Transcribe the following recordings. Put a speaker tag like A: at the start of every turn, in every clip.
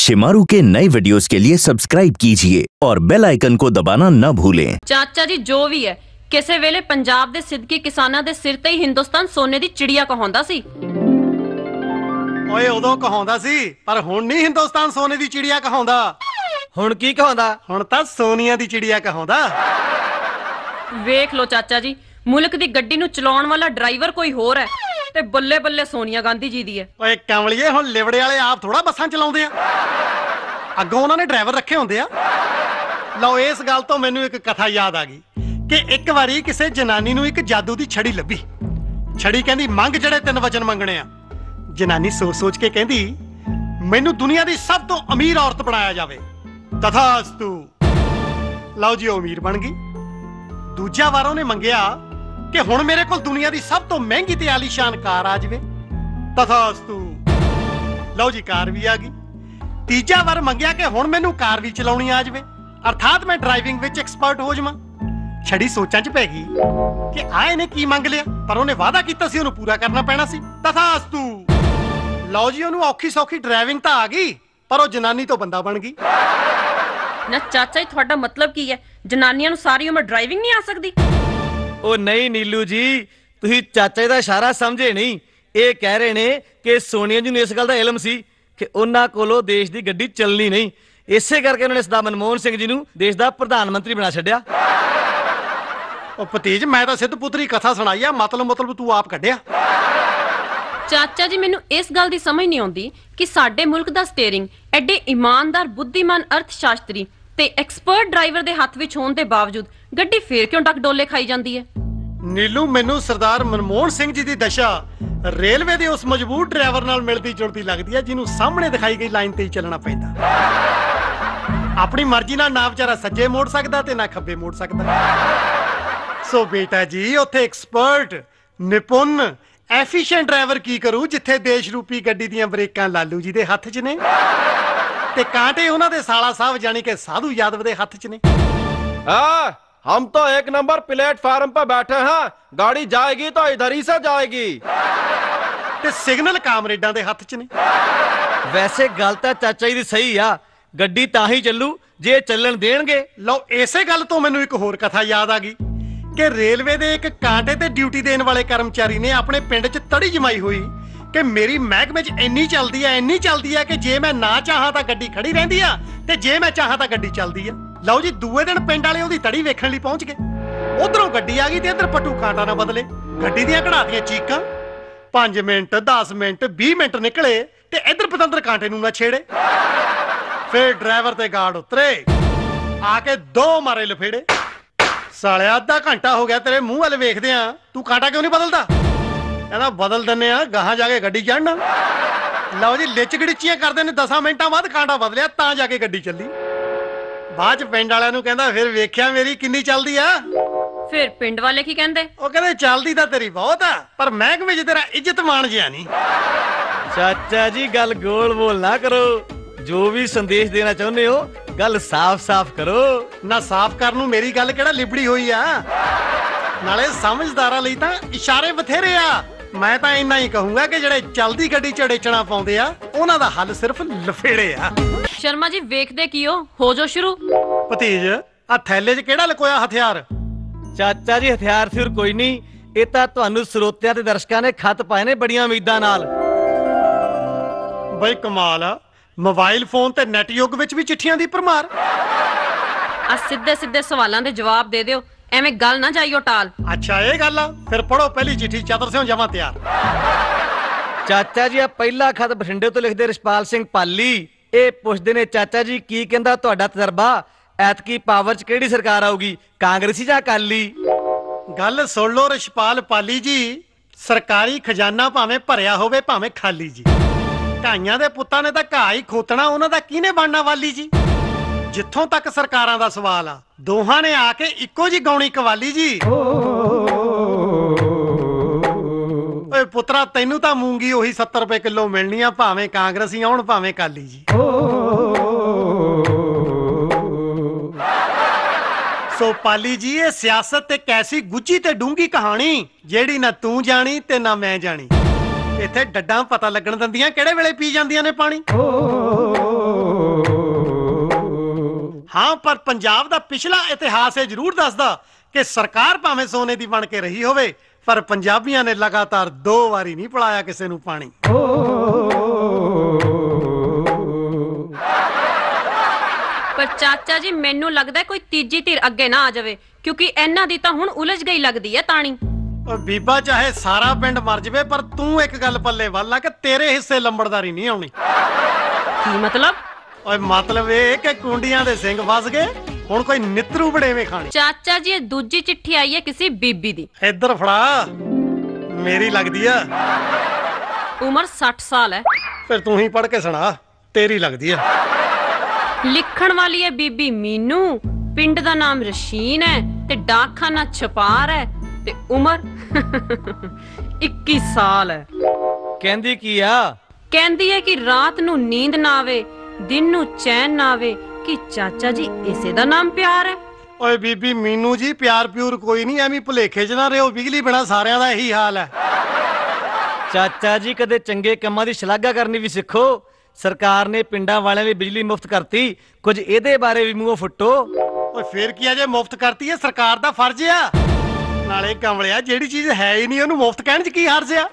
A: शिमारू के नए वीडियोस के लिए सब्सक्राइब कीजिए और बेल आइकन को दबाना न भूलें।
B: चाचा जी जो भी है ਕਿਸੇ ਵੇਲੇ ਪੰਜਾਬ ਦੇ ਸਿੱਧਕੀ ਕਿਸਾਨਾਂ ਦੇ ਸਿਰ ਤੇ ਹੀ ਹਿੰਦੁਸਤਾਨ ਸੋਨੇ ਦੀ ਚਿੜੀਆ ਕਹਾਉਂਦਾ ਸੀ।
C: ਓਏ ਉਦੋਂ ਕਹਾਉਂਦਾ ਸੀ ਪਰ ਹੁਣ ਨਹੀਂ ਹਿੰਦੁਸਤਾਨ ਸੋਨੇ ਦੀ ਚਿੜੀਆ ਕਹਾਉਂਦਾ।
D: ਹੁਣ ਕੀ ਕਹਾਉਂਦਾ?
C: ਹੁਣ ਤਾਂ ਸੋਨੀਆ ਦੀ ਚਿੜੀਆ ਕਹਾਉਂਦਾ।
B: ਵੇਖ ਲੋ ਚਾਚਾ ਜੀ, ਮੁਲਕ ਦੀ ਗੱਡੀ ਨੂੰ ਚਲਾਉਣ ਵਾਲਾ ਡਰਾਈਵਰ ਕੋਈ ਹੋਰ ਹੈ ਤੇ ਬੱਲੇ ਬੱਲੇ ਸੋਨੀਆ ਗਾਂਧੀ ਜੀ ਦੀ ਹੈ।
C: ਓਏ ਕਮਲੀਏ, ਹੁਣ ਲਿਵੜੇ ਵਾਲੇ ਆਪ ਥੋੜਾ ਬੱਸਾਂ ਚਲਾਉਂਦੇ ਆ, ਅੱਗੋਂ ਉਹਨਾਂ ਨੇ ਡਰਾਈਵਰ ਰੱਖੇ ਹੁੰਦੇ ਆ। ਲਓ ਇਸ ਗੱਲ ਤੋਂ ਮੈਨੂੰ ਇੱਕ ਕਥਾ ਯਾਦ ਆ ਗਈ ਕਿ ਇੱਕ ਵਾਰੀ ਕਿਸੇ ਜਨਾਨੀ ਨੂੰ ਇੱਕ ਜਾਦੂ ਦੀ ਛੜੀ ਲੱਭੀ। ਛੜੀ ਕਹਿੰਦੀ ਮੰਗ ਜਿਹੜੇ 3 ਵਚਨ ਮੰਗਣੇ ਆ। ਜਨਾਨੀ ਸੋਚ ਕੇ ਕਹਿੰਦੀ ਮੈਨੂੰ ਦੁਨੀਆ ਦੀ ਸਭ ਤੋਂ ਅਮੀਰ ਔਰਤ ਬਣਾਇਆ ਜਾਵੇ। ਤਥਾਸਤੂ। ਲਓ ਜੀ, ਉਹ ਅਮੀਰ ਬਣ ਗਈ। ਦੂਜਾ ਵਾਰ ਉਹਨੇ ਮੰਗਿਆ ਕਿ ਹੁਣ ਮੇਰੇ ਕੋਲ ਦੁਨੀਆ ਦੀ ਸਭ ਤੋਂ ਮਹਿੰਗੀ ਤੇ ਆਲੀਸ਼ਾਨ ਕਾਰ ਆ ਜਾਵੇ। ਤਥਾਸਤੂ। ਲਓ ਜੀ, ਕਾਰ ਵੀ ਆ ਗਈ। ਤੀਜਾ ਵਾਰ ਮੰਗਿਆ ਕਿ ਹੁਣ ਮੈਨੂੰ ਕਾਰ ਵੀ ਚਲਾਉਣੀ ਆ ਜਾਵੇ, ਅਰਥਾਤ ਮੈਂ ਡਰਾਈਵਿੰਗ ਵਿੱਚ ਐਕਸਪਰਟ ਹੋ ਜਾਵਾਂ। ਛੜੀ ਸੋਚਾਂ 'ਚ ਪੈ ਗਈ ਕਿ ਇਹਨੇ ਕੀ ਮੰਗ ਲਿਆ, ਪਰ ਉਹਨੇ ਵਾਅਦਾ ਕੀਤਾ ਸੀ ਉਹਨੂੰ ਪੂਰਾ ਕਰਨਾ ਪੈਣਾ ਸੀ। ਤਥਾਸਤੂ। ਲਓ ਜੀ, ਉਹਨੂੰ ਔਖੀ ਸੌਖੀ ਡਰਾਈਵਿੰਗ ਤਾਂ ਆ ਗਈ, ਪਰ ਉਹ ਜਨਾਨੀ ਤੋਂ ਬੰਦਾ ਬਣ ਗਈ।
B: ਨਾ ਚਾਚਾ ਜੀ, ਤੁਹਾਡਾ ਮਤਲਬ ਕੀ ਹੈ? ਜਨਾਨੀਆਂ ਨੂੰ ਸਾਰੀ ਉਮਰ ਡਰਾਈਵਿੰਗ ਨਹੀਂ ਆ ਸਕਦੀ?
D: ਉਹ ਨਹੀਂ ਨੀਲੂ ਜੀ, ਤੁਸੀਂ ਚਾਚੇ ਦਾ ਇਸ਼ਾਰਾ ਸਮਝੇ ਨਹੀਂ। ਇਹ ਕਹਿ ਰਹੇ ਨੇ ਕਿ ਸੋਨੀਆ ਜੀ ਨੂੰ ਇਸ ਗੱਲ ਦਾ ਇਲਮ ਸੀ ਕਿ ਉਹਨਾਂ ਕੋਲੋਂ ਦੇਸ਼ ਦੀ ਗੱਡੀ ਚੱਲਣੀ ਨਹੀਂ, ਇਸੇ ਕਰਕੇ ਉਹਨਾਂ ਨੇ ਸਰਦਾਰ ਮਨਮੋਹਨ ਸਿੰਘ ਜੀ ਨੂੰ ਦੇਸ਼ ਦਾ ਪ੍ਰਧਾਨ ਮੰਤਰੀ ਬਣਾ ਛੱਡਿਆ।
C: ਉਹ ਭਤੀਜ, ਮੈਂ ਤਾਂ ਸਿੱਧ ਪੁੱਤਰੀ ਕਥਾ ਸੁਣਾਈ ਆ, ਮਤਲਬ ਤੂੰ ਆਪ ਕੱਢਿਆ।
B: ਚਾਚਾ ਜੀ, ਮੈਨੂੰ ਇਸ ਗੱਲ ਦੀ ਸਮਝ ਨਹੀਂ ਆਉਂਦੀ ਕਿ ਸਾਡੇ ਮੁਲਕ ਦਾ ਸਟੀਅਰਿੰਗ ਐਡੇ ਇਮਾਨਦਾਰ, ਬੁੱਧੀਮਾਨ ਅਰਥ ਸ਼ਾਸਤਰੀ ਤੇ ਐਕਸਪਰਟ ਡਰਾਈਵਰ ਦੇ ਹੱਥ ਵਿੱਚ ਹੋਣ ਦੇ ਬਾਵਜੂਦ ਗੱਡੀ ਫੇਰ ਕਿਉਂ ਡੱਕ ਡੋਲੇ ਖਾਈ ਜਾਂਦੀ ਹੈ?
C: ਨੀਲੂ, ਮੈਨੂੰ ਸਰਦਾਰ ਮਨਮੋਹਨ ਸਿੰਘ ਜੀ ਦੀ ਦਸ਼ਾ ਰੇਲਵੇ ਦੇ ਉਸ ਮਜ਼ਬੂਤ ਡਰਾਈਵਰ ਨਾਲ ਮਿਲਦੀ ਜੁਲਦੀ ਲੱਗਦੀ ਹੈ ਜਿਹਨੂੰ ਸਾਹਮਣੇ ਦਿਖਾਈ ਗਈ ਲਾਈਨ ਤੇ ਹੀ ਚੱਲਣਾ ਪੈਂਦਾ। ਆਪਣੀ ਮਰਜ਼ੀ ਨਾਲ ਨਾ ਵਿਚਾਰਾ ਸੱਜੇ ਮੋੜ ਸਕਦਾ ਤੇ ਨਾ ਖੱਬੇ ਮੋੜ ਸਕਦਾ। ਸੋ ਬੇਟਾ ਜੀ, ਉੱਥੇ ਐਕਸਪਰਟ, ਨਿਪੁੰਨ, ਐਫੀਸ਼ੀਐਂਟ ਡਰਾਈਵਰ ਕੀ ਕਰੂ ਜਿੱਥੇ ਦੇਸ਼ ਰੂਪੀ ਗੱਡੀ ਦੀਆਂ ਬ੍ਰੇਕਾਂ ਲਾਲੂ ਜੀ ਦੇ ਹੱਥ 'ਚ ਨੇ ਤੇ ਕਾਂਟੇ ਉਹਨਾਂ ਦੇ ਸਾਲਾ ਸਾਹਿਬ ਜਾਨੀ ਕਿ ਸਾਧੂ ਯਾਦਵ ਦੇ ਹੱਥ 'ਚ ਨੇ।
E: हम तो 1 नंबर प्लेटफार्म पर बैठे हैं, गाड़ी जाएगी तो इधर ही से जाएगी।
C: ਤੇ ਸਿਗਨਲ ਕਾਮਰੇਡਾਂ ਦੇ ਹੱਥ 'ਚ ਨੇ।
D: ਵੈਸੇ ਗੱਲ ਤਾਂ ਚਾਚਾ ਜੀ ਦੀ ਸਹੀ ਆ, ਗੱਡੀ ਤਾਂ ਹੀ ਚੱਲੂ ਜੇ ਚੱਲਣ ਦੇਣਗੇ।
C: ਲਓ, ਇਸੇ ਗੱਲ ਤੋਂ ਮੈਨੂੰ ਇੱਕ ਹੋਰ ਕਥਾ ਯਾਦ ਆ ਗਈ ਕਿ ਰੇਲਵੇ ਦੇ ਇੱਕ ਕਾਂਟੇ ਤੇ ਡਿਊਟੀ ਦੇਣ ਵਾਲੇ ਕਰਮਚਾਰੀ ਨੇ ਆਪਣੇ ਪਿੰਡ 'ਚ ਤੜੀ ਜਮਾਈ ਹੋਈ ਕਿ ਮੇਰੀ ਮਹਿਕਮੇ 'ਚ ਇੰਨੀ ਚੱਲਦੀ ਆ ਕਿ ਜੇ ਮੈਂ ਨਾ ਚਾਹਾਂ ਤਾਂ ਗੱਡੀ ਖੜੀ ਰਹਿੰਦੀ ਆ ਤੇ ਜੇ ਮੈਂ ਚਾਹਾਂ ਤਾਂ ਗੱਡੀ ਚੱਲਦੀ ਆ। ਲਓ ਜੀ, ਦੂਏ ਦਿਨ ਪਿੰਡ ਵਾਲੇ ਉਹਦੀ ਤੜੀ ਵੇਖਣ ਲਈ ਪਹੁੰਚ ਗਏ। ਉਧਰੋਂ ਗੱਡੀ ਆ ਗਈ ਤੇ ਇੱਧਰ ਪੱਟੂ ਕਾਂਟਾ ਨਾ ਬਦਲੇ। ਗੱਡੀ ਦੀਆਂ ਘੜਾਤੀਆਂ ਚੀਕਾਂ। 5 ਮਿੰਟ, 10 ਮਿੰਟ, 20 ਮਿੰਟ ਨਿਕਲੇ ਤੇ ਇੱਧਰ ਪਤੰਦਰ ਕਾਂਟੇ ਨੂੰ ਨਾ ਛੇੜੇ। ਫਿਰ ਡਰਾਈਵਰ ਤੇ ਗਾਰਡ ਉਤਰੇ, ਆ ਕੇ 2 ਮਾਰੇ ਲਫੇੜੇ। ਸਾਲਿਆ, ਅੱਧਾ ਘੰਟਾ ਹੋ ਗਿਆ ਤੇਰੇ ਮੂੰਹ ਵੱਲ ਵੇਖਦੇ ਆ, ਤੂੰ ਕਾਂਟਾ ਕਿਉਂ ਨਹੀਂ ਬਦਲਦਾ? ਕਹਿੰਦਾ ਬਦਲ ਦਿੰਨੇ ਆ, ਗਾਹਾਂ ਜਾ ਕੇ ਗੱਡੀ ਚੜ੍ਹਨਾ। ਲਓ ਜੀ, ਲਿਚ ਗੜੀਚੀਆਂ ਕਰਦੇ ਨੇ। 10 ਮਿੰਟਾਂ ਬਾਅਦ ਕਾਂਟਾ ਬਦਲਿਆ ਤਾਂ ਜਾ ਕੇ ਗੱਡੀ ਚੱਲੀ। ਬਾਅਦ 'ਚ ਪਿੰਡ ਵਾਲਿਆਂ ਨੂੰ ਕਹਿੰਦਾ ਫਿਰ ਵੇਖਿਆ ਮੇਰੀ ਕਿੰਨੀ ਚੱਲਦੀ ਆ?
B: ਫਿਰ ਪਿੰਡ ਵਾਲੇ ਕੀ ਕਹਿੰਦੇ?
C: ਉਹ ਕਹਿੰਦੇ ਚੱਲਦੀ ਤਾਂ ਤੇਰੀ ਬਹੁਤ ਆ, ਪਰ ਮਹਿਕਮੇ 'ਚ ਤੇਰਾ ਇੱਜ਼ਤ ਮਾਣ ਜਿਆ ਨਹੀਂ।
D: ਚਾਚਾ ਜੀ, ਗੱਲ ਗੋਲ ਬੋਲ ਨਾ ਕਰੋ। ਜੋ ਵੀ ਸੰਦੇਸ਼ ਦੇਣਾ ਚਾਹੁੰਦੇ ਹੋ ਗੱਲ ਸਾਫ਼-ਸਾਫ਼ ਕਰੋ। ਨਾ
C: ਸਾਫ਼ ਕਰਨ ਨੂੰ ਮੇਰੀ ਗੱਲ ਕਿਹੜਾ ਲਿਬੜੀ ਹੋਈ ਆ? ਨਾਲੇ ਸਮਝਦਾਰਾਂ ਲਈ ਤਾਂ ਇਸ਼ਾਰੇ ਬਥੇਰੇ ਆ। ਮੈਂ ਤਾਂ ਇੰਨਾ ਹੀ ਕਹੂੰਗਾ ਕਿ ਜਿਹੜੇ ਚੱਲਦੀ ਗੱਡੀ 'ਚ ਢੇਚਣਾ ਪਾਉਂਦੇ ਆ ਉਹਨਾਂ ਦਾ ਹੱਲ ਸਿਰਫ ਲਫੇੜੇ ਆ।
B: ਸ਼ਰਮਾ ਜੀ, ਵੇਖਦੇ ਕੀ ਹੋ ਜੋ ਸ਼ੁਰੂ।
C: ਭਤੀਜ, ਆ ਥੈਲੇ 'ਚ ਕਿਹੜਾ ਲਕੋਇਆ ਹਥਿਆਰ?
D: ਚਾਚਾ ਜੀ, ਹਥਿਆਰ ਫਿਰ ਕੋਈ ਨਹੀਂ, ਇਹ ਤਾਂ ਤੁਹਾਨੂੰ ਸਰੋਤਿਆਂ ਤੇ ਦਰਸ਼ਕਾਂ ਨੇ ਖੱਤ ਪਾਏ ਨੇ ਬੜੀਆਂ ਉਮੀਦਾਂ ਨਾਲ।
C: ਬਈ ਕਮਾਲ ਆ, ਮੋਬਾਈਲ ਫੋਨ ਤੇ ਨੈਟ ਯੁੱਗ ਵਿੱਚ ਵੀ ਚਿੱਠੀਆਂ ਦੀ ਭਰਮਾਰ।
B: ਆ ਸਿੱਧੇ ਸਵਾਲਾਂ ਦੇ ਜਵਾਬ ਦੇ ਦਿਓ, ਐਵੇਂ ਗੱਲ ਨਾ ਜਾਈਓ ਟਾਲ।
C: ਅੱਛਾ, ਇਹ ਗੱਲ ਆ? ਫਿਰ ਪੜੋ ਪਹਿਲੀ ਚਿੱਠੀ। ਚਤਰ ਸਿਓ ਜਮਾ ਤਿਆਰ।
D: ਚਾਚਾ ਜੀ, ਆ ਪਹਿਲਾ ਖੱਤ ਬਠਿੰਡੇ ਤੋਂ ਲਿਖਦੇ ਰਿਸ਼ਪਾਲ ਸਿੰਘ ਪਾਲੀ। ਇਹ ਪੁੱਛਦੇ ਨੇ ਚਾਚਾ ਜੀ, ਕੀ ਕਹਿੰਦਾ ਤੁਹਾਡਾ ਤਜਰਬਾ? ਐਤਕੀ ਪਾਵਰ 'ਚ ਕਿਹੜੀ ਸਰਕਾਰ ਆਊਗੀ, ਕਾਂਗਰਸੀ ਜਾਂ ਅਕਾਲੀ?
C: ਗੱਲ ਸੁਣ ਲੋ ਰਿਸ਼ਪਾਲ ਪਾਲੀ ਜੀ, ਸਰਕਾਰੀ ਖਜ਼ਾਨਾ ਭਾਵੇਂ ਭਰਿਆ ਹੋਵੇ ਭਾਵੇਂ ਖਾਲੀ ਜੀ, ਢਾਈਆਂ ਦੇ ਪੁੱਤਾਂ ਨੇ ਤਾਂ ਘਾਹ ਹੀ ਖੋਤਣਾ, ਉਹਨਾਂ ਦਾ ਕਿਹਨੇ ਬਣਨਾ ਵਾਲੀ ਜੀ। ਜਿੱਥੋਂ ਤੱਕ ਸਰਕਾਰਾਂ ਦਾ ਸਵਾਲ ਆ, ਦੋਹਾਂ ਨੇ ਆ ਕੇ ਇੱਕੋ ਜੀ ਗਾਉਣੀ ਕਵਾਲੀ ਜੀ। ਓਏ ਪੁੱਤਰਾ, ਤੈਨੂੰ ਤਾਂ ਮੂੰਗੀ ਉਹੀ 70 ਰੁਪਏ ਕਿਲੋ ਮਿਲਣੀ ਆ, ਭਾਵੇਂ ਕਾਂਗਰਸੀ ਆਉਣ ਭਾਵੇਂ ਅਕਾਲੀ ਜੀ। ਸੋ ਪਾਲੀ ਜੀ, ਇਹ ਸਿਆਸਤ ਤੇ ਕੈਸੀ ਗੁੱਝੀ ਤੇ ਡੂੰਗੀ ਕਹਾਣੀ ਜਿਹੜੀ ਨਾ ਤੂੰ ਜਾਣੀ ਤੇ ਨਾ ਮੈਂ ਜਾਣੀ। ਇੱਥੇ ਡੱਡਾਂ ਪਤਾ ਲੱਗਣ ਦਿੰਦੀਆਂ ਕਿਹੜੇ ਵੇਲੇ ਪੀ ਜਾਂਦੀਆਂ ਨੇ ਪਾਣੀ। ਹਾਂ ਪਰ ਪੰਜਾਬ ਦਾ ਪਿਛਲਾ ਇਤਿਹਾਸ ਇਹ ਜ਼ਰੂਰ ਦੱਸਦਾ ਕਿ ਸਰਕਾਰ ਭਾਵੇਂ ਸੋਨੇ ਦੀ ਬਣ ਕੇ ਰਹੀ ਹੋਵੇ ਪਰ ਪੰਜਾਬੀਆਂ ਨੇ ਲਗਾਤਾਰ 2 ਵਾਰੀ ਨਹੀਂ ਪਿਲਾਇਆ ਕਿਸੇ ਨੂੰ ਪਾਣੀ।
B: ਪਰ ਚਾਚਾ ਜੀ ਮੈਨੂੰ ਲੱਗਦਾ ਕੋਈ ਤੀਜੀ ਧਿਰ ਅੱਗੇ ਨਾ ਆ ਜਾਵੇ ਕਿਉਂਕਿ ਇਹਨਾਂ ਦੀ ਤਾਂ ਹੁਣ ਉਲਝ ਗਈ ਲੱਗਦੀ ਹੈ ਤਾਣੀ।
C: ਓ ਬੀਬਾ ਚਾਹੇ ਸਾਰਾ ਪਿੰਡ ਮਰ ਜਵੇ ਪਰ ਤੂੰ ਇੱਕ ਗੱਲ ਪੱਲੇ ਵੱਲ ਲਾ ਕਿ ਤੇਰੇ ਹਿੱਸੇ ਲੰਬੜਦਾਰੀ ਨਹੀਂ ਆਉਣੀ।
B: ਕੀ ਮਤਲਬ?
C: ਓਏ ਮਤਲਬ ਇਹ ਕਿ ਕੁੰਡੀਆਂ ਦੇ ਸਿੰਘ ਫਸ ਗਏ ਹੁਣ ਕੋਈ ਨਿੱਤਰੂ ਬੜੇਵੇਂ ਖਾਣੇ।
B: ਚਾਚਾ ਜੀ ਇਹ ਦੂਜੀ ਚਿੱਠੀ ਆਈ ਹੈ ਕਿਸੇ ਬੀਬੀ ਦੀ।
C: ਇੱਧਰ ਫੜਾ, ਮੇਰੀ ਲੱਗਦੀ ਆ।
B: ਉਮਰ 60 ਸਾਲ ਹੈ।
C: ਫਿਰ ਤੂੰ ਹੀ ਪੜ੍ਹ ਕੇ ਸੁਣਾ, ਤੇਰੀ ਲੱਗਦੀ ਆ।
B: ਲਿਖਣ ਵਾਲੀ ਹੈ ਬੀਬੀ ਮੀਨੂ, ਪਿੰਡ ਦਾ ਨਾਮ ਰਸ਼ੀਨ ਹੈ ਤੇ ਡਾਕਖਾਨਾ ਛਪਾਰ ਹੈ ਤੇ ਉਮਰ 21 ਸਾਲ ਹੈ।
D: ਕਹਿੰਦੀ ਕੀ ਆ?
B: ਕਹਿੰਦੀ ਹੈ ਕਿ ਰਾਤ ਨੂੰ ਨੀਂਦ ਨਾ ਆਵੇ, ਦਿਨ ਨੂੰ ਚੈਨ ਨਾ ਆਵੇ ਕਿ ਚਾਚਾ ਜੀ ਇਸੇ ਦਾ ਨਾਮ ਪਿਆਰ ਹੈ।
C: ਓਏ ਬੀਬੀ ਮੀਨੂ ਜੀ, ਪਿਆਰ ਪਿਊਰ ਕੋਈ ਨਹੀਂ, ਐਵੇਂ ਭੁਲੇਖੇ 'ਚ ਨਾ ਰਿਓ, ਬਿਜਲੀ ਬਿਨਾ ਸਾਰਿਆਂ ਦਾ ਇਹੀ ਹਾਲ ਹੈ।
D: ਚਾਚਾ ਜੀ ਕਦੇ ਚੰਗੇ ਕੰਮਾਂ ਦੀ ਸ਼ਲਾਘਾ ਕਰਨੀ ਵੀ ਸਿੱਖੋ। ਸਰਕਾਰ ਨੇ ਪਿੰਡਾਂ ਵਾਲਿਆਂ ਲਈ ਬਿਜਲੀ ਮੁਫਤ ਕਰਤੀ, ਕੁਝ ਇਹਦੇ ਬਾਰੇ ਵੀ ਮੂੰਹੋਂ ਫੁੱਟੋ।
C: ਓਏ ਫੇਰ ਕੀ ਆ ਜੇ ਮੁਫਤ ਕਰਤੀ ਹੈ, ਸਰਕਾਰ ਦਾ ਫਰਜ਼ ਆ। ਨਾਲੇ ਕਮਲਿਆ ਜਿਹੜੀ ਚੀਜ਼ ਹੈ ਹੀ ਨਹੀਂ ਉਹਨੂੰ ਮੁਫਤ ਕਹਿਣ 'ਚ ਕੀ ਹਰਜ ਆ।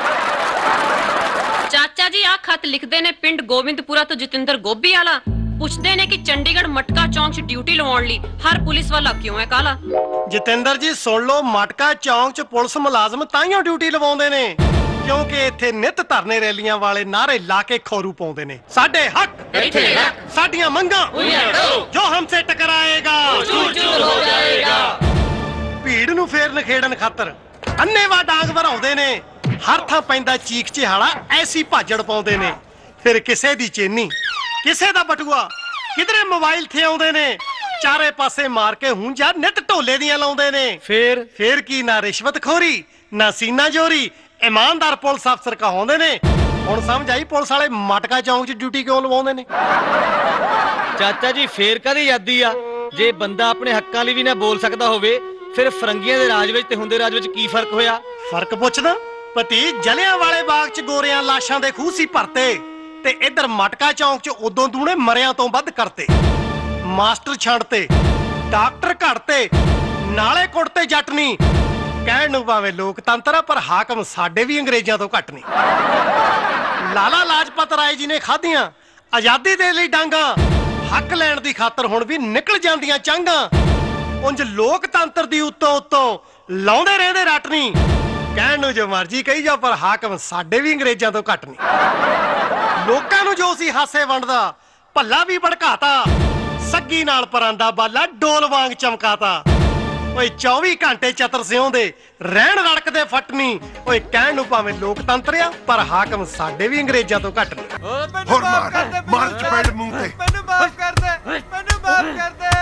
B: ਚਾਚਾ ਜੀ ਆ ਖਤ ਲਿਖਦੇ ਨੇ ਪਿੰਡ ਗੋਬਿੰਦਪੁਰਾ ਤੋਂ ਜਤਿੰਦਰ ਗੋਭੀ ਵਾਲਾ। ਪੁੱਛਦੇ ਨੇ ਕਿ ਚੰਡੀਗੜ੍ਹ ਮਟਕਾ ਚੌਂਕ 'ਚ ਡਿਊਟੀ ਲਵਾਉਣ ਲਈ ਹਰ ਪੁਲਿਸ ਵਾਲਾ ਕਿਉਂ ਹੈ ਕਾਲਾ।
C: ਜਤਿੰਦਰ ਜੀ ਸੁਣ ਲਓ, ਮਟਕਾ ਚੌਂਕ 'ਚ ਪੁਲਿਸ ਮੁਲਾਜ਼ਮ ਤਾਈਓ ਡਿਊਟੀ ਲਵਾਉਂਦੇ ਨੇ ਕਿਉਂਕਿ ਇੱਥੇ ਨਿਤ ਧਰਨੇ ਰੈਲੀਆਂ ਵਾਲੇ ਨਾਰੇ ਲਾ ਕੇ ਖੌਰੂ ਪਾਉਂਦੇ ਨੇ। ਸਾਡੇ ਹੱਕ ਇੱਥੇ ਰੱਖ, ਸਾਡੀਆਂ ਮੰਗਾਂ ਜੋ ਹਮਸੇ ਟਕਰਾਏਗਾ ਚੂਰ-ਚੂਰ ਹੋ ਜਾਏਗਾ। ਭੀੜ ਨੂੰ ਫੇਰ ਨਖੇੜਨ ਖਾਤਰ ਅੰਨੇਵਾਹ ਡਾਂਗ ਭਰਾਉਂਦੇ ਨੇ, ਹਰ ਥਾਂ ਪੈਂਦਾ ਚੀਕ ਚਿਹਾੜਾ, ਐਸੀ ਭਾਜੜ ਪਾਉਂਦੇ ਨੇ। ਫਿਰ ਕਿਸੇ ਦੀ ਚੇਨੀ, ਕਿਸੇ ਦਾ ਬਟੂਆ, ਕਿਧਰੇ ਮੋਬਾਈਲ ਥੇ ਆਉਂਦੇ ਨੇ, ਚਾਰੇ ਪਾਸੇ ਮਾਰ ਕੇ ਹੁੰਜਾ ਨਿਤ ਢੋਲੇ ਦੀਆਂ ਲਾਉਂਦੇ ਨੇ। ਫੇਰ ਕੀ ਨਾ ਰਿਸ਼ਵਤਖੋਰੀ ਨਾ ਸੀਨਾ ਜੋਰੀ, ਇਮਾਨਦਾਰ ਪੁਲਿਸ ਅਫਸਰ ਕਹਾਉਂਦੇ ਨੇ। ਹੁਣ ਸਮਝ ਆਈ ਪੁਲਿਸ ਵਾਲੇ ਮਟਕਾ ਚੌਂਕ 'ਚ ਡਿਊਟੀ ਕਿਉਂ ਲਵਾਉਂਦੇ ਨੇ।
D: ਚਾਚਾ ਜੀ ਫੇਰ ਕਾਹਦੀ ਆਜ਼ਾਦੀ ਆ? ਜੇ ਬੰਦਾ ਆਪਣੇ ਹੱਕਾਂ ਲਈ ਵੀ ਨਾ ਬੋਲ ਸਕਦਾ ਹੋਵੇ ਫਿਰ ਫਰੰਗੀਆਂ ਦੇ ਰਾਜ ਵਿੱਚ ਤੇ ਹੁੰਦੇ ਰਾਜ ਵਿੱਚ ਕੀ ਫਰਕ ਹੋਇਆ?
C: ਫਰਕ ਪੁੱਛਦਾ ਪਤੀ, ਜਲਿਆਂ ਵਾਲੇ ਬਾਗ 'ਚ ਗੋਰਿਆਂ ਲਾਸ਼ਾਂ ਦੇ ਖੂਹ ਸੀ ਭਰਤੇ ਤੇ ਇੱਧਰ ਮਟਕਾ ਚੌਂਕ 'ਚ ਉਦੋਂ ਦੂਣੇ ਮਰਿਆਂ ਤੋਂ ਵੱਧ ਕਰਤੇ। ਮਾਸਟਰ ਛੱਡਤੇ, ਡਾਕਟਰ ਘੜਤੇ, ਨਾਲੇ ਕੁੱਟਤੇ ਜੱਟ ਨਹੀਂ। ਕਹਿਣ ਨੂੰ ਭਾਵੇਂ ਲੋਕਤੰਤਰ ਆ ਪਰ ਹਾਕਮ ਸਾਡੇ ਵੀ ਅੰਗਰੇਜ਼ਾਂ ਤੋਂ ਘੱਟ ਨਹੀਂ। ਲਾਲਾ ਲਾਜਪਤ ਰਾਏ ਜੀ ਨੇ ਖਾਧੀਆਂ ਆਜ਼ਾਦੀ ਦੇ ਲਈ ਡਾਂਗਾ, ਹੱਕ ਲੈਣ ਦੀ ਖਾਤਰ ਹੁਣ ਵੀ ਨਿਕਲ ਜਾਂਦੀਆਂ ਚਾਂਗਾਂ। ਉਂਝ ਲੋਕਤੰਤਰ ਦੀ ਉੱਤੋਂ ਲਾਉਂਦੇ ਰਹਿੰਦੇ ਰੱਟ ਨਹੀਂ। ਕਹਿਣ ਨੂੰ ਜੋ ਮਰਜ਼ੀ ਕਹੀ ਜਾ ਪਰ ਹਾਕਮ ਸਾਡੇ ਵੀ ਅੰਗਰੇਜ਼ਾਂ ਤੋਂ ਘੱਟ ਨਹੀਂ। ਲੋਕਾਂ ਨੂੰ ਜੋ ਸੀ ਹਾਸੇ ਵੰਡਦਾ ਭੱਲਾ ਵੀ ਭੜਕਾਤਾ, ਸੱਗੀ ਨਾਲ ਪਰਾਂਦਾ ਬਾਲਾ ਡੋਲ ਵਾਂਗ ਚਮਕਾਤਾ। ਓਏ 24 ਘੰਟੇ ਚਤਰ ਸਿਉਂਦੇ ਰਹਿਣ ਰੜਕਦੇ ਫਟਨੀ। ਓਏ ਕਹਿਣ ਨੂੰ ਭਾਵੇਂ ਲੋਕਤੰਤਰ ਆ ਪਰ ਹਾਕਮ ਸਾਡੇ ਵੀ ਅੰਗਰੇਜ਼ਾਂ ਤੋਂ ਘੱਟ ਨਹੀਂ।
F: ਹੋਰ ਮਾਰ ਚਪੇੜ ਮੂੰਹ ਤੇ।
G: ਮੈਨੂੰ ਮਾਫ ਕਰ ਦੇ, ਮੈਨੂੰ ਮਾਫ ਕਰ ਦੇ।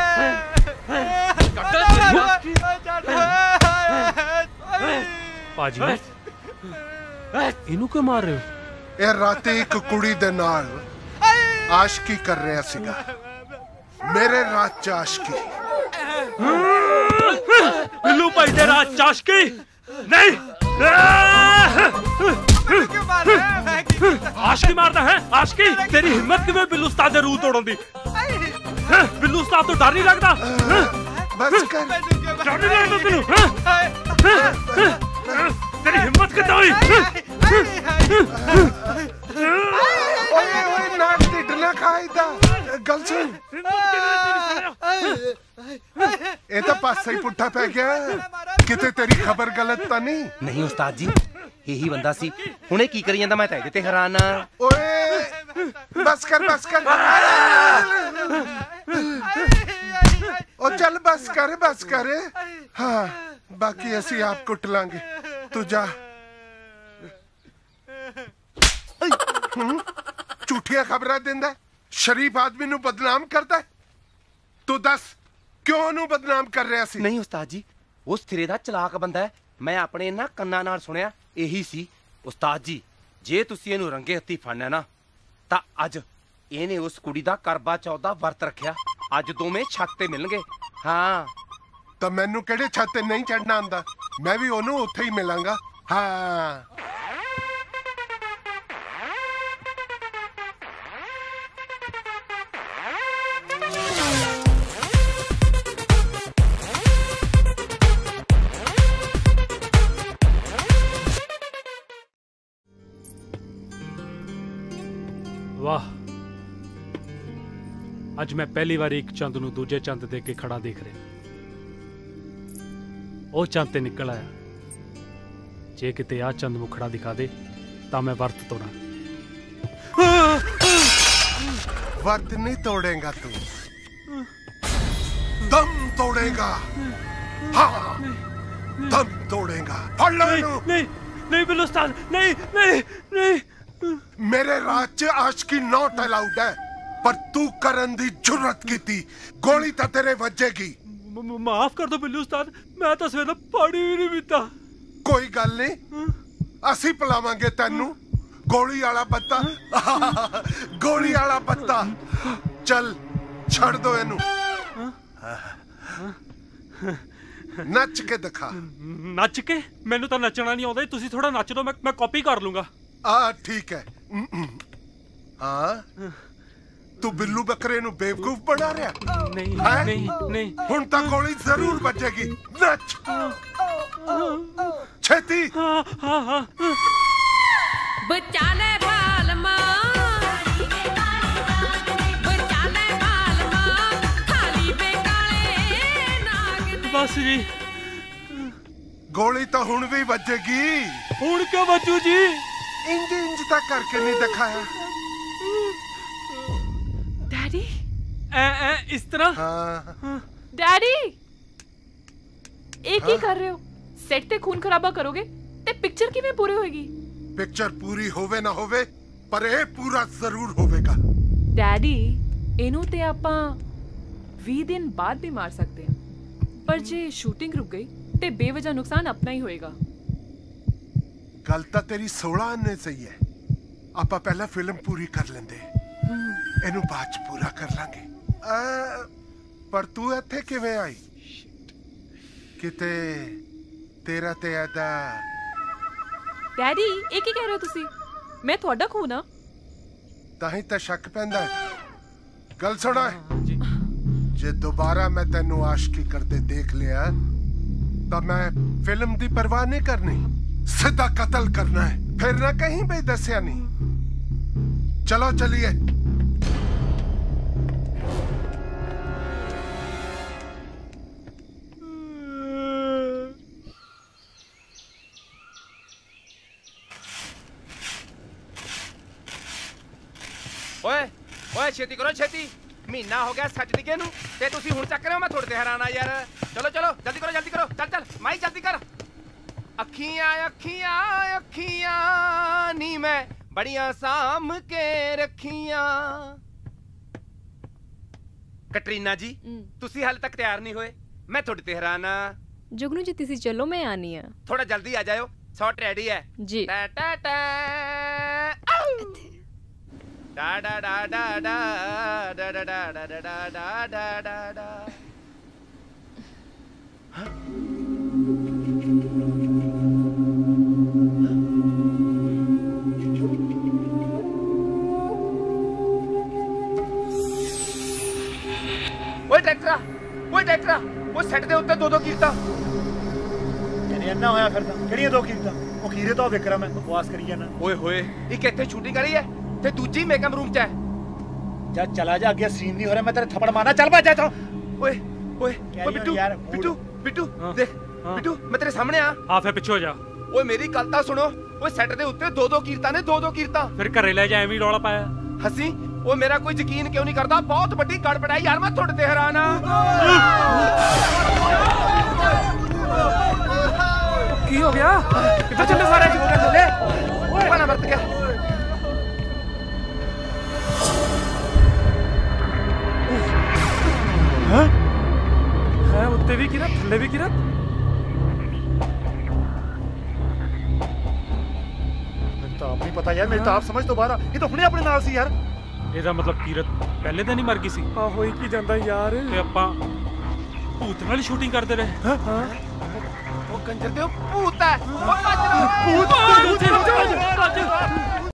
H: ਭਾਜੀ ਇਹਨੂੰ ਕਿਉਂ ਮਾਰ ਰਹੇ ਹੋ?
F: ਇਹ ਰਾਤੀ ਇੱਕ ਕੁੜੀ ਦੇ ਨਾਲ ਆਸ਼ਕੀ ਕਰ ਰਿਹਾ ਸੀਗਾ। ਮੇਰੇ ਰਾਤ ਚ ਆਸ਼ਕੀ।
H: ਬਿੱਲੂ ਭਾਈ ਦੇ ਰਾਤ ਚ ਆਸ਼ਕੀ ਨਹੀਂ। ਆਸ਼ਕੀ ਮਾਰਦਾ ਹੈ? ਆਸ਼ਕੀ? ਤੇਰੀ ਹਿੰਮਤ ਕਿਵੇਂ ਬਿੱਲੂ ਉਸਤਾਦ ਦੇ ਰੂਹ ਤੋੜਨ ਦੀ? ਬਿੱਲੂ ਉਸਤਾਦ ਤੋਂ ਡਰ ਨਹੀਂ ਲੱਗਦਾ?
F: ਬਸ ਕਰ।
H: ਡਰ ਨਹੀਂ ਲੱਗਦਾ ਤੈਨੂੰ? ਤੇਰੀ ਹਿੰਮਤ ਕਿੱਦਾਂ ਹੋਈ?
F: ਓਏ ਓਏ ਨਾਕ ਢਿੱਡ ਨਾ ਖਾਈਦਾ। ਗੱਲ ਸੁਣ, ਇਹ ਤਾਂ ਪਾਸਾ ਹੀ ਪੁੱਠਾ ਪੈ ਗਿਆ। ਕਿਤੇ ਤੇਰੀ ਖਬਰ ਗਲਤ ਤਾਂ ਨਹੀਂ?
I: ਨਹੀਂ ਉਸਤਾਦ ਜੀ, ਇਹੀ ਬੰਦਾ ਸੀ। ਹੁਣੇ ਕੀ ਕਰੀ ਜਾਂਦਾ, ਮੈਂ ਤਾਂ ਇਹਦੇ ਤੇ ਹੈਰਾਨ ਆ।
F: ਓਏ ਬਸ ਕਰ, ਬਸ ਕਰ। ਉਹ ਚੱਲ ਬਸ ਕਰ, ਬਸ ਕਰ। ਹਾਂ ਬਾਕੀ ਅਸੀਂ ਆਪ ਕੁੱਟ ਲਾਂਗੇ, ਤੂੰ ਜਾ। ਝੂਠੀਆਂ ਖਬਰਾਂ ਦਿੰਦਾ, ਸ਼ਰੀਫ ਆਦਮੀ ਨੂੰ ਬਦਨਾਮ ਕਰਦਾ। ਤੂੰ ਦੱਸ ਕਿਉਂ ਉਹਨੂੰ ਬਦਨਾਮ ਕਰ ਰਿਹਾ ਸੀ?
I: ਨਹੀਂ ਉਸਤਾਦ ਜੀ, ਉਸ ਸਿਰੇ ਦਾ ਚਲਾਕ ਬੰਦਾ ਹੈ। ਮੈਂ ਆਪਣੇ ਇਹਨਾਂ ਕੰਨਾਂ ਨਾਲ ਸੁਣਿਆ, ਇਹੀ ਸੀ। ਉਸਤਾਦ ਜੀ ਜੇ ਤੁਸੀਂ ਇਹਨੂੰ ਰੰਗੇ ਹੱਥੀ ਫੜਨਾ ਨਾ ਤਾਂ ਅੱਜ ਇਹਨੇ ਉਸ ਕੁੜੀ ਦਾ ਕਰਵਾ ਚੌਥ ਦਾ ਵਰਤ ਰੱਖਿਆ। ਅੱਜ ਦੋਵੇਂ ਛੱਤ ਤੇ ਮਿਲਣਗੇ। ਹਾਂ
F: ਤਾਂ ਮੈਨੂੰ ਕਿਹੜੇ ਛੱਤ ਤੇ ਨਹੀਂ ਚੜਨਾ ਆਉਂਦਾ, ਮੈਂ ਵੀ ਉਹਨੂੰ ਉੱਥੇ ਹੀ ਮਿਲਾਂਗਾ। ਹਾਂ
H: ਅੱਜ ਮੈਂ ਪਹਿਲੀ ਵਾਰੀ ਇੱਕ ਚੰਦ ਨੂੰ ਦੂਜੇ ਚੰਦ ਦੇ ਕੇ ਖੜਾ ਦੇਖ ਰਿਹਾ। ਉਹ ਚੰਦ ਤੇ ਨਿਕਲ ਆਇਆ। ਜੇ ਕਿਤੇ ਆ ਚੰਦ ਮੁਖੜਾ ਦਿਖਾ ਦੇ ਤਾਂ ਮੈਂ ਵਰਤ ਤੋੜਾਂ।
F: वर्त नहीं तोड़ेगा तू, दम तोड़ेगा। हाँ, दम तोड़ेगा। फड़ लो इन्हू।
H: नहीं नहीं बिल्लू उस्ताद, नहीं नहीं नहीं।
F: मेरे राज च आशिकी नॉट अलाउड है, पर तू करन दी जुर्रत कीती, गोली तो तेरे वजेगी।
H: माफ कर दो बिल्लू उस्ताद, मैं तो सवेर दा पानी भी नहीं पीता।
F: कोई गल नहीं, असी पिलावांगे तेनू गोली वाला पत्ता। गोली वाला पत्ता। चल छड़ दो इनू, नच के दिखा।
H: नच के? मैनू तो नचना नहीं आउंदा, तुसी थोड़ा नच दो, मैं कॉपी कर लूंगा।
F: ठीक है। हाँ, तू बिल्लू बकरे नू बेवकूफ बना रहा?
H: नहीं नहीं नहीं।
F: हुण तां गोली जरूर बजेगी। नच छेती।
H: हाँ हाँ हाँ।
J: बचाले बालमा, बचाले बालमा, थाली पे काले नाग ने।
H: बस जी,
F: गोली तो हुण भी बजेगी।
H: हुण क्यों बजू जी?
F: इंज इंज तक करके नहीं दिखाया।
J: डैडी
H: इस तरह?
F: हाँ।
J: डैडी एक ही कर रहे हो, सेट ते खून खराबा करोगे ते पिक्चर किवें पूरी होएगी?
F: पिक्चर पूरी होवे ना होवे, पर ये पूरा जरूर होवेगा।
J: डैडी इनू ते आपां 20 दिन बाद भी मार सकते हैं, पर जे शूटिंग रुक गई ते बेवजह नुकसान अपना ही होएगा।
F: गल तो तेरी 16 आने सही है। आपा पहला फिल्म पूरी कर लेंदे, इनू बाद च पूरा कर लांगे। पर तू इत्थे किवें आई? किते तेरा ते ऐदा।
J: डैडी एक ही कह रहे हो तुसी, मैं थोड़ा खून आ।
F: ताही तो शक पैंदा है। गल सुना, जे दोबारा मैं तेनू आशिकी करते देख लिया तो मैं फिल्म दी परवाह नहीं करनी, सीधा कत्ल करना है। फिर ना कहीं भी दसिया नहीं। चलो चलिए।
I: ओए ओए छेती करो छेती, महीना हो गया सच दिखे नू ते तुसी हुण चक रहे हो। मैं थोड़े ते हैरान आ यार। चलो चलो जल्दी करो जल्दी करो। चल चल माई जल्दी कर। अखियां अखियां अखियां नी मैं बड़ियां साम के रखियां। कटरीना जी तुसी हाले तक तैयार नहीं होए, मैं थोड़े ते हैरान आ।
K: जुगनू जी तुसी चलो, मैं आनी है।
I: थोड़ा जल्दी आ जाओ, शॉट रेडी है
K: जी।
I: टा टा टा डा डा डा डा डा डा डा डा डा डा डा डा डा डा। ओए ट्रैक्टरा, ओए ट्रैक्टरा, वो सेट दे उत्ते दो दो कीरता।
L: ਇਹਨੇ ਅੰਨਾ ਹੋਇਆ ਫਿਰਦਾ। ਕਿਹੜੀਆਂ ਦੋ ਕੀਮਤਾਂ? ਉਹ ਖੀਰੇ ਤੋਂ ਵਿਕਰਾ ਮੈਂ ਬਕਵਾਸ ਕਰੀ ਜਾਣਾ।
I: ਓਏ ਹੋਏ ਇੱਕ ਇੱਥੇ ਸ਼ੂਟਿੰਗ ਕਰੀ ਹੈ ਤੇ ਦੂਜੀ ਮੇਕਅਪ ਰੂਮ 'ਚ ਹੈ।
L: ਜਾ ਚਲਾ ਜਾ, ਅੱਗੇ ਸੀਨ ਨਹੀਂ ਹੋ ਰਿਹਾ, ਮੈਂ ਤੇਰੇ ਥੱਪੜ ਮਾਰਨਾ। ਚੱਲ ਭੱਜ ਇੱਥੋਂ।
I: ਓਏ ਓਏ ਓਏ ਬਿੱਟੂ ਬਿੱਟੂ ਬਿੱਟੂ ਦੇਖ ਬਿੱਟੂ ਮੈਂ ਤੇਰੇ ਸਾਹਮਣੇ ਆ।
H: ਹਾਂ ਫਿਰ ਪਿੱਛੇ ਹੋ ਜਾ।
I: ਓਏ ਮੇਰੀ ਗੱਲ ਤਾਂ ਸੁਣੋ। ਓਏ ਸੈੱਟ ਦੇ ਉੱਤੇ ਦੋ ਦੋ ਕੀਰਤਾਂ ਨੇ, ਦੋ ਦੋ ਕੀਰਤਾਂ।
H: ਫਿਰ ਘਰੇ ਲੈ ਜਾ, ਐਵੇਂ ਰੌਲਾ ਪਾਇਆ।
I: ਹੱਸੀ ਓਏ ਮੇਰਾ ਕੋਈ ਯਕੀਨ ਕਿਉਂ ਨਹੀਂ ਕਰਦਾ? ਬਹੁਤ ਵੱਡੀ ਗੜਬੜ ਹੈ ਯਾਰ, ਮੈਂ ਤੁਹਾਡੇ ਤੇ ਹੈਰਾਨ ਆ।
H: ਕੀ ਹੋ ਗਿਆ? ਕਿੱਥੇ ਚੱਲੇ ਸਾਰੇ?
I: ਕਿੱਥੇ ਚੱਲੇ? ਓਏ ਪਾਣਾ ਵਰਤ ਗਿਆ।
H: ਹੈ ਉੱਤੇ ਵੀ ਕਿਰਤ, ਥੱਲੇ ਵੀ ਕਿਰਤ।
L: ਮੈਨੂੰ ਤਾਂ ਆਪ ਨਹੀਂ ਪਤਾ ਯਾਰ, ਮੇਰੀ ਤਾਂ ਆਪ ਸਮਝ ਤੋਂ ਬਾਹਰ ਆ। ਇਹ ਤਾਂ ਹੁਣੇ ਆਪਣੇ ਨਾਲ ਸੀ ਯਾਰ।
H: ਇਹਦਾ ਮਤਲਬ ਕੀਰਤ ਪਹਿਲੇ ਦਿਨ ਹੀ ਮਰ ਗਈ ਸੀ। ਆ ਹੋਈ ਕੀ ਜਾਂਦਾ ਯਾਰ। ਤੇ ਆਪਾਂ ਭੂਤ ਨਾਲ ਸ਼ੂਟਿੰਗ ਕਰਦੇ ਰਹੇ। ਹਾਂ
I: ਉਹ ਕੰਜਰ ਦੇ ਭੂਤ ਹੈ। ਉਹ ਭੱਜ
H: ਭੂਤ